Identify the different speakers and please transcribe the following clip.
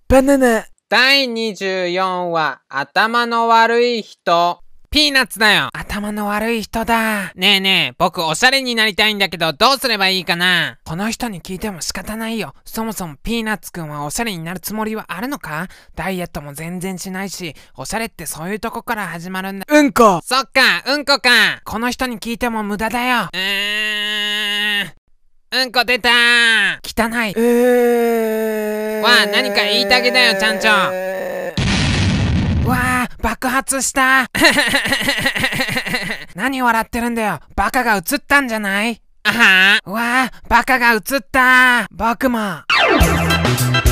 Speaker 1: バナナ。
Speaker 2: 第24話、頭の悪い人。ピーナッツだよ。
Speaker 1: 頭の悪い人だ。
Speaker 2: ねえねえ、僕おしゃれになりたいんだけど、どうすればいいかな？
Speaker 1: この人に聞いても仕方ないよ。そもそもピーナッツくんはおしゃれになるつもりはあるのか？ダイエットも全然しないし、おしゃれってそういうとこから始まるんだ。うんこ。
Speaker 2: そっか、うんこか。
Speaker 1: この人に聞いても無駄だよ。
Speaker 2: うんこ出たー。
Speaker 1: 汚い。
Speaker 2: わあ、何か言いたげだよ、ちゃんちょ。
Speaker 1: わあ、爆発した何笑ってるんだよ。バカが映ったんじゃない？
Speaker 2: あは
Speaker 1: わあ、バカが映った。僕も。